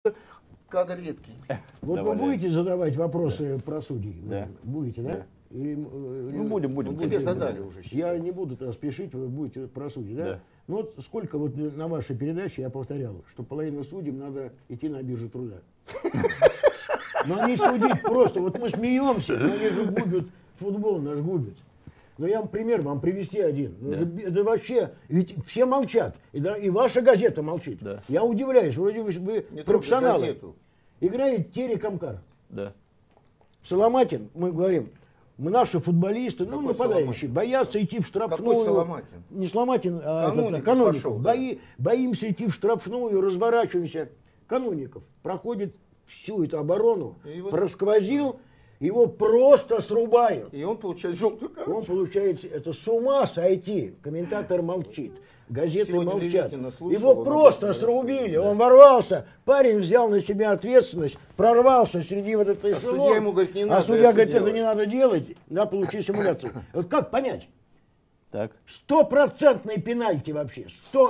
Кадр редкий. Вот вы будете задавать вопросы про судей? Да. Будете, да? Да. Или, Ну, будем. Тебе задали уже. Я не буду тогда спешить, вы будете про судей, да? Да. Ну вот сколько вот на вашей передаче я повторял, что половину судьям надо идти на биржу труда. Но не судить просто. Вот мы смеемся, но они же губят, футбол наш губит. Но я вам пример вам привести один. Ну, это вообще, ведь все молчат. И ваша газета молчит. Да. Я удивляюсь, вроде вы профессионалы. Играет Терек Амкар. Да. Соломатин, мы говорим, наши футболисты, ну, нападающие, боятся идти в штрафную. Какой Соломатин? Не Соломатин, а Каноников. Каноников. Боимся идти в штрафную, разворачиваемся. Каноников проходит всю эту оборону, просквозил, его просто срубают. И он получает желтую карточку. Он получает, это с ума сойти. Комментатор молчит, газеты Сегодня молчат. Левитина слушал, Его просто срубили, он ворвался, парень взял на себя ответственность, прорвался среди вот этой эшелон. Судья ему говорит, не надо. А судья говорит, это делать. не надо делать, на, получи симуляцию. Вот как понять? Так. 100% пенальти вообще,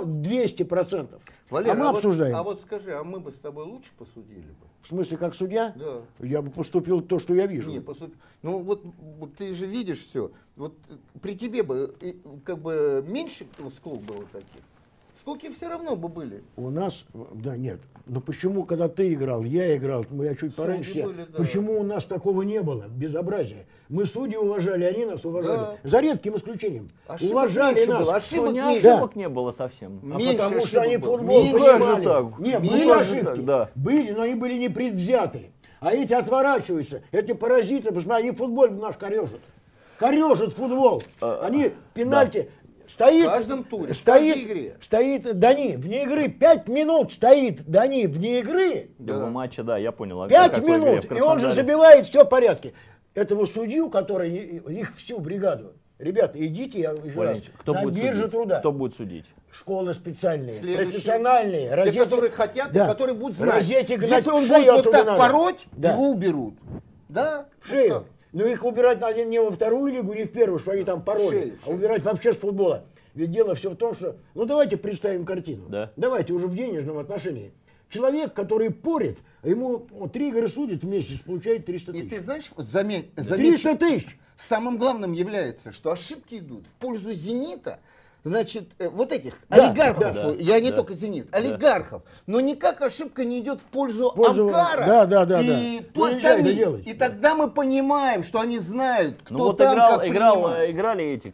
200%. Валера, а мы обсуждаем. А вот скажи, а мы бы с тобой лучше посудили бы? В смысле, как судья? Да. Я бы поступил то, что я вижу. Не, ну вот ты же видишь все. Вот при тебе бы как бы меньше скол было таких. Сколки все равно бы были. У нас, да, нет. Но почему, когда ты играл, я играл, я чуть пораньше, были, да. почему у нас такого не было? Безобразие. Мы судьи уважали, они нас уважали. Да. За редким исключением. Ошибок уважали меньше нас. было, ошибок Не, меньше. ошибок не было совсем. А Меньше потому что ошибок они было. футбол Меньше понимали. же так. Нет, Меньше были же ошибки. так, да. Были, но они были не предвзяты. А эти отворачиваются. Эти паразиты, посмотри, они футбол наш корежат. Корежат футбол. Они пенальти. Стоит, В каждом туре, в каждой игре. стоит Дани вне игры, 5 минут стоит Дани вне игры, Да. В матче, да, я понял. А 5 какой игре? минут, В и он же Краснодаре? забивает, все в порядке. Этого судью, который, их всю бригаду, ребята, идите, я еще раз, Валерьевич, кто на будет бирже судить? труда. Кто будет судить? Школы специальные, Следующий. профессиональные. Те, которые хотят, и которые будут знать. Розетки гнать Если он в шею будет вот оттуда так надо. пороть, Да. его уберут. Да? В шею. Вот так. Но их убирать надо не во вторую лигу, не в первую, что они там пороли, шею. а убирать вообще с футбола. Ведь дело все в том, что... Ну давайте представим картину. Да. Давайте уже в денежном отношении. Человек, который порит, ему 3 игры судит в месяц, получает 300 И тысяч. ты знаешь, вот заметь, 300 тысяч! самым главным является, что ошибки идут в пользу «Зенита», значит, вот этих Да, олигархов, да, я не да. только «Зенит», олигархов, но никак ошибка не идет в пользу Пользу- Амкара. да, И да. тот Приезжай, Тани. да делай. И тогда мы понимаем, что они знают, кто Ну вот там, как принимает. играли эти,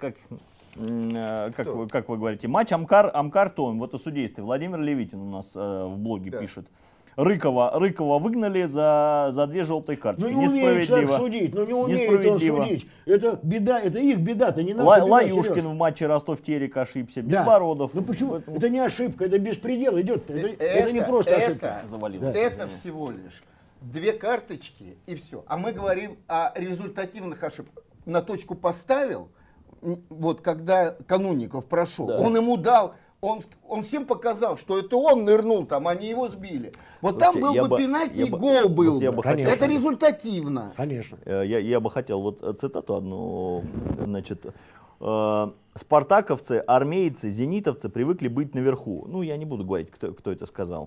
как вы говорите, матч Амкар-Том, вот о судействе. Владимир Левитин у нас в блоге Да. пишет. Рыкова выгнали за 2 желтые карточки. Ну не умеет человек Несправедливо. судить, ну не умеет он Несправедливо. судить. Это беда, это их беда-то, не надо. Лаюшкин в матче Ростов-Терек ошибся, Безбородов. Ну почему? Поэтому Это не ошибка, это беспредел идет. Это не просто ошибка. завалилось. Это всего лишь 2 карточки и все. А мы говорим о результативных ошибках. На точку поставил, вот когда Канунников прошел, Да. он ему дал, он всем показал, что это он нырнул там, а не его сбили. Вот там был я бы бы- пенальти я и бы- гол был вот я бы. бы хотел- Это результативно. Конечно. Я бы хотел вот цитату одну, значит, спартаковцы, армейцы, зенитовцы привыкли быть наверху. Ну, я не буду говорить, кто это сказал.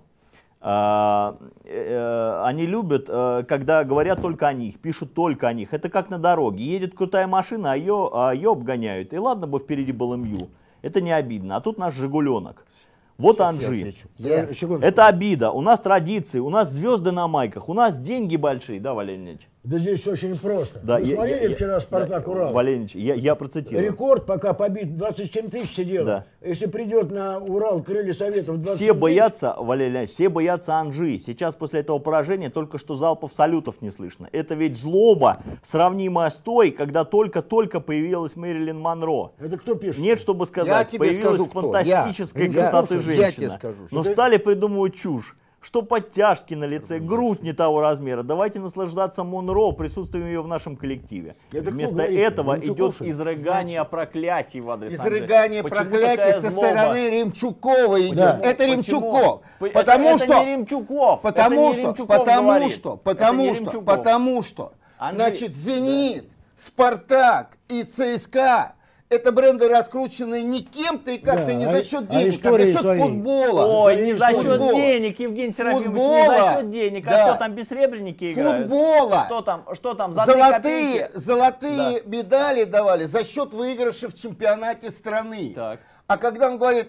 Они любят, когда говорят только о них, пишут только о них. Это как на дороге. Едет крутая машина, а ее обгоняют. И ладно бы впереди был МЮ. Это не обидно. А тут наш «Жигуленок». Вот Анжи. Секундочку. Это обида. У нас традиции, у нас звезды на майках, у нас деньги большие. Да, Валерий Ильич? Да здесь очень просто. Да, Вы смотрели вчера «Спартак» Урал? Валерий Ильич, я процитирую. Рекорд пока побит 27 тысяч сидело. Да. Если придет на Урал крылья Советов 20 Все боятся, Валерий Леонидович, все боятся Анжи. Сейчас после этого поражения только что залпов салютов не слышно. Это ведь злоба, сравнимая с той, когда только-только появилась Мэрилин Монро. Это кто пишет? Нет, чтобы сказать, тебе появилась скажу, кто. фантастической Я. красоты Я женщина. тебе скажу. Но стали придумывать чушь. Что подтяжки на лице, грудь не того размера. Давайте наслаждаться Монро, присутствием ее в нашем коллективе. Это кто Вместо говорит? этого Ремчуков, идет что ли? изрыгание проклятий в адрес Анжи. Изрыгание Почему проклятий такая со злоба? стороны Ремчукова идет. Да. Это Почему? Ремчуков. Это Потому что... не Ремчуков. Потому это не что, Ремчуков потому говорит. что, Это потому не что, Ремчуков. потому что, Анжи- значит, «Зенит», «Спартак» и ЦСКА это бренды, раскрученные не кем-то и как-то, Да, не а- за счет а денег, а за истории счет свои. футбола. Ой, не за счет Футбола. денег, Евгений Серафимович, не за Футбола. счет денег. Да. А что там, бессребренники играют? Футбола. Что там, за 3 копейки? Золотые медали давали за счет выигрыша в чемпионате страны. Так. А когда он говорит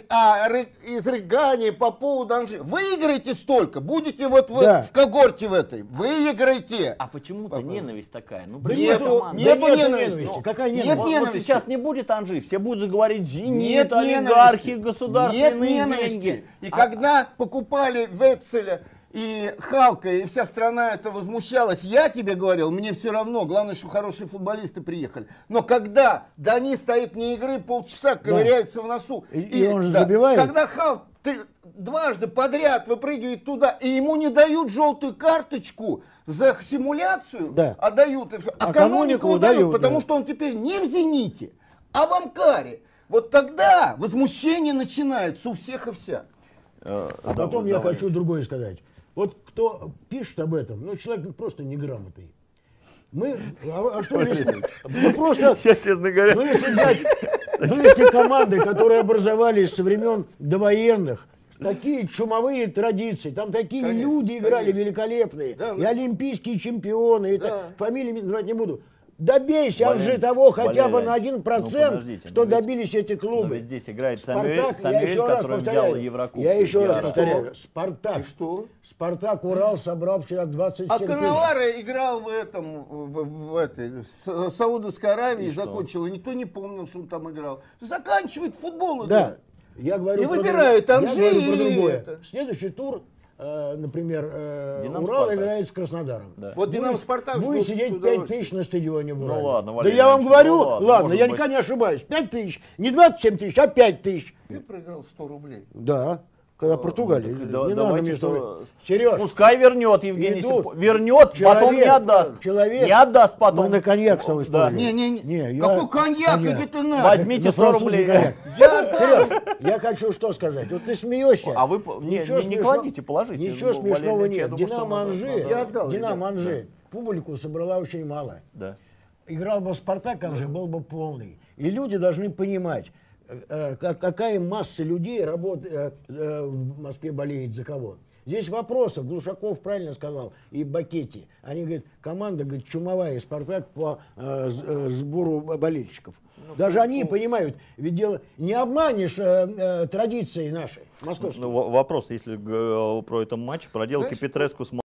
изрыгание по поводу Анжи, выиграете столько, будете вот Да. в когорте в этой, выиграете. А почему-то ненависть такая. Ну, Да блин, нету- команда. нету да ненависти. Ну, какая Нет ненависть? Вот ненависти. сейчас не будет Анжи, все будут говорить Нет «Зенит», олигархи, ненависти. государственные Нет ненависти. деньги. И когда покупали Вецеля и Халка, и вся страна это возмущалась, я тебе говорил, мне все равно, главное, что хорошие футболисты приехали. Но когда Дани стоит не игры, полчаса ковыряется в носу. И он же забивает. Когда Халк дважды подряд выпрыгивает туда, и ему не дают желтую карточку за симуляцию, Да. а дают, и всё. А А Каноникову Каноникову дают, дают, потому да. что он теперь не в «Зените», а в «Амкаре». Вот тогда возмущение начинается у всех и вся. А потом я хочу другое сказать. Вот кто пишет об этом, ну, человек просто неграмотный. Мы, а что если, ну, просто, Я, честно говоря, ну, если взять, ну, если команды, которые образовались со времен довоенных, такие чумовые традиции, там такие Конечно, люди играли конечно. великолепные, Да, и ну, олимпийские чемпионы, и да. фамилии называть не буду. Добейся Валерий, Анжи того хотя бы Валерий на Ильич, 1%, ну, подождите, что но ведь- добились эти но клубы. ведь здесь играет Спартак, Самюэль, который взял Еврокубок. Я еще раз Я повторяю, Спартак. И что? Спартак Урал собрал вчера 27 А тысяч. Коновара играл в этом, в этой, Саудовской Аравии, И что? закончил, и никто не помнил, что он там играл. Заканчивает футбол Да. играть. Я говорю И про выбирают друг- Анжи я говорю про или другое. это. Следующий тур, например, Динамо Урал Спартак. играет с Краснодаром. Да. Вот Динамо Спартак Будет ждут с сидеть 5 удовольствием. тысяч на стадионе в Урале. ладно, Да Валерий я вам Ильич, говорю, ну ладно, ладно, я может никогда не ошибаюсь. 5 тысяч. Не 27 тысяч, а 5 тысяч. Я проиграл 100 рублей. Да. Когда Португалия. Да, Не надо давайте мне что- что... Сереж, Пускай вернет Евгений Идут. Сипов. Вернет, потом не отдаст. человек- Не отдаст потом. мы на коньяк с тобой Да. спорили. Не, какой коньяк, иди ты нахуй. Возьмите На 100 французский рублей. коньяк. Я Сереж, я хочу что сказать. Вот ты смеешься. А вы не Ничего кладите, положите. Ничего Ну, Валерий смешного Ильич, я нет. думаю, что Динамо надо- Анжи, надо- Я отдал, Динамо ребят, Анжи публику собрала очень мало. Да. Играл бы Спартак, Анжи был бы полный. И люди должны понимать, какая масса людей в Москве болеет за кого. Здесь вопросов, Глушаков правильно сказал, и Бакетти. Они говорят, команда, говорит, чумовая, Спартак по сбору болельщиков. Даже они понимают, ведь дело, не обманешь традиции нашей, московской. Ну, вопрос, если про этот матч, проделки Знаешь, Петреску с